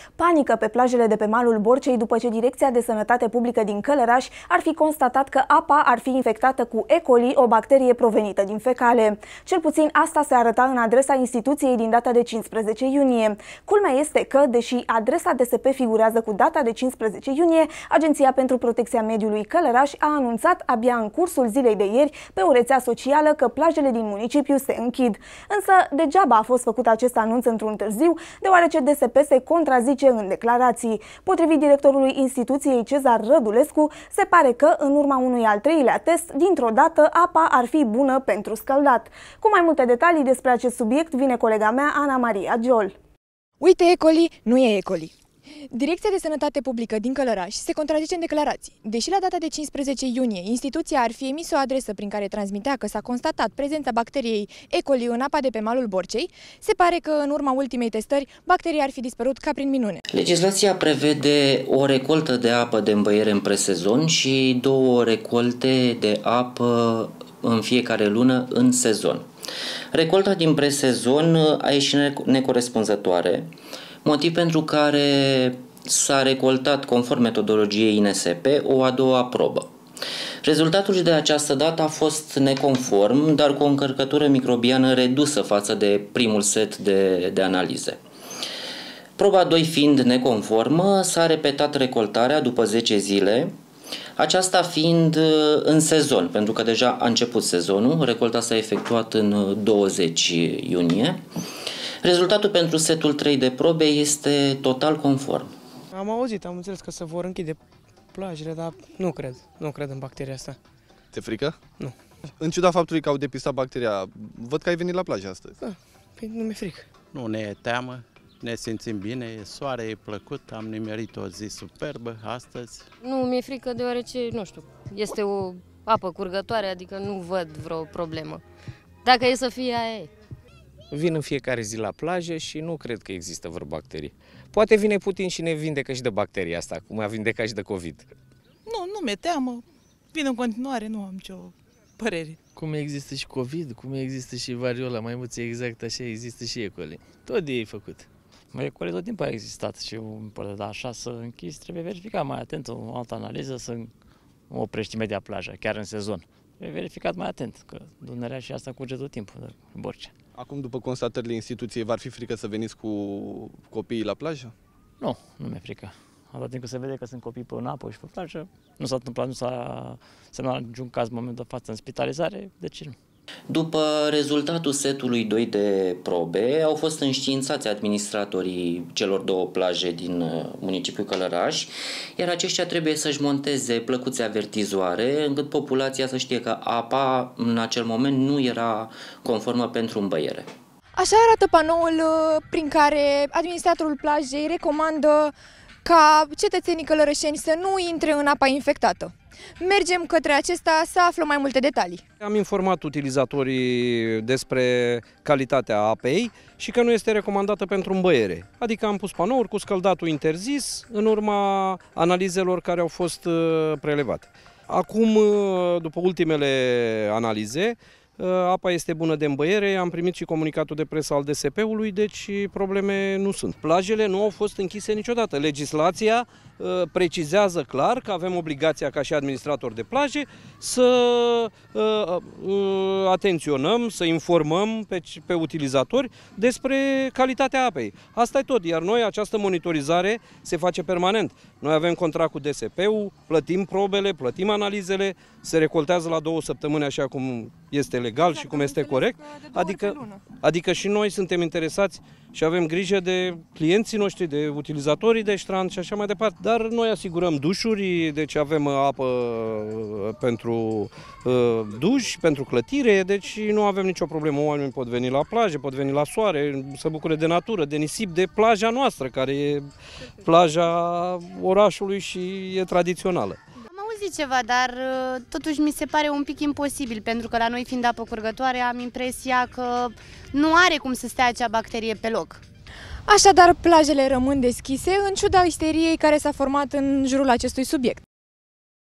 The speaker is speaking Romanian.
Panică pe plajele de pe malul Borcei după ce Direcția de Sănătate Publică din Călăraș ar fi constatat că apa ar fi infectată cu E. coli, o bacterie provenită din fecale. Cel puțin asta se arăta în adresa instituției din data de 15 iunie. Culmea este că, deși adresa DSP figurează cu data de 15 iunie, Agenția pentru Protecția Mediului Călăraș a anunțat abia în cursul zilei de ieri pe o rețea socială că plajele din municipiu se închid. Însă degeaba a fost făcut acest anunț într-un târziu, deoarece DSP se contrazice în declarații. Potrivit directorului instituției Cezar Rădulescu, se pare că, în urma unui al treilea test, dintr-o dată apa ar fi bună pentru scăldat. Cu mai multe detalii despre acest subiect vine colega mea, Ana Maria Giol. Uite, E. coli nu e E. coli. Direcția de Sănătate Publică din Călăraș se contrazice în declarații. Deși la data de 15 iunie instituția ar fi emis o adresă prin care transmitea că s-a constatat prezența bacteriei E. coli în apa de pe malul Borcei, se pare că în urma ultimei testări bacteria ar fi dispărut ca prin minune. Legislația prevede o recoltă de apă de îmbăiere în presezon și 2 recolte de apă în fiecare lună în sezon. Recolta din presezon a ieșit necorespunzătoare, motiv pentru care s-a recoltat, conform metodologiei INSP, o a doua probă. Rezultatul de această dată a fost neconform, dar cu o încărcătură microbiană redusă față de primul set de analize. Proba 2 fiind neconformă, s-a repetat recoltarea după 10 zile, aceasta fiind în sezon, pentru că deja a început sezonul, recolta s-a efectuat în 20 iunie. Rezultatul pentru setul 3 de probe este total conform. Am înțeles că se vor închide plajele, dar nu cred în bacteria asta. Te frică? Nu. În ciuda faptului că au depistat bacteria, văd că ai venit la plajă astăzi. Da, păi nu mi-e frică. Nu ne e teamă, ne simțim bine, e soare, e plăcut, am nimerit o zi superbă astăzi. Nu mi-e frică deoarece, nu știu, este o apă curgătoare, adică nu văd vreo problemă. Dacă e să fie, aia e. Vin în fiecare zi la plajă și nu cred că există vreo bacterie. Poate vine Putin și ne vindecă și de bacteria asta, cum a vindecat și de COVID. Nu mi-e teamă. Vin în continuare, nu am nicio părere. Cum există și COVID, cum există și variola maimuței, exact așa există și E. coli. Tot de ei făcut. E. coli tot timpul a existat și așa să închizi, trebuie verificat mai atent o altă analiză, să oprești imediat plaja, chiar în sezon. Trebuie verificat mai atent, că Dunărea și asta curge tot timpul de Borcea. Acum, după constatările instituției, v-ar fi frică să veniți cu copiii la plajă? Nu mi-e frică. Atât timp cât se vede că sunt copii pe apă și pe plajă, nu s-a întâmplat, să nu ajunge un caz în momentul de față în spitalizare, de ce nu? După rezultatul setului 2 de probe, au fost înștiințați administratorii celor 2 plaje din municipiul Călăraș, iar aceștia trebuie să-și monteze plăcuțe avertizoare, încât populația să știe că apa în acel moment nu era conformă pentru îmbăiere. Așa arată panoul prin care administratorul plajei recomandă ca cetățenii călărășeni să nu intre în apa infectată. Mergem către acesta să aflăm mai multe detalii. Am informat utilizatorii despre calitatea apei și că nu este recomandată pentru îmbăiere. Adică am pus panouri cu scăldatul interzis în urma analizelor care au fost prelevate. Acum, după ultimele analize, apa este bună de îmbăiere, am primit și comunicatul de presă al DSP-ului, deci probleme nu sunt. Plajele nu au fost închise niciodată. Legislația precizează clar că avem obligația ca și administratori de plaje să atenționăm, să informăm pe utilizatori despre calitatea apei. Asta e tot, iar noi această monitorizare se face permanent. Noi avem contract cu DSP-ul, plătim probele, plătim analizele, se recoltează la 2 săptămâni așa cum este legal și cum este corect. Adică și noi suntem interesați și avem grijă de clienții noștri, de utilizatorii de strand și așa mai departe. Dar noi asigurăm dușuri, deci avem apă pentru duș, pentru clătire, deci nu avem nicio problemă. Oamenii pot veni la plajă, pot veni la soare, să bucure de natură, de nisip, de plaja noastră, care e plaja orașului și e tradițională. Am auzit ceva, dar totuși mi se pare un pic imposibil, pentru că la noi, fiind apă curgătoare, am impresia că nu are cum să stea acea bacterie pe loc. Așadar, plajele rămân deschise în ciuda isteriei care s-a format în jurul acestui subiect.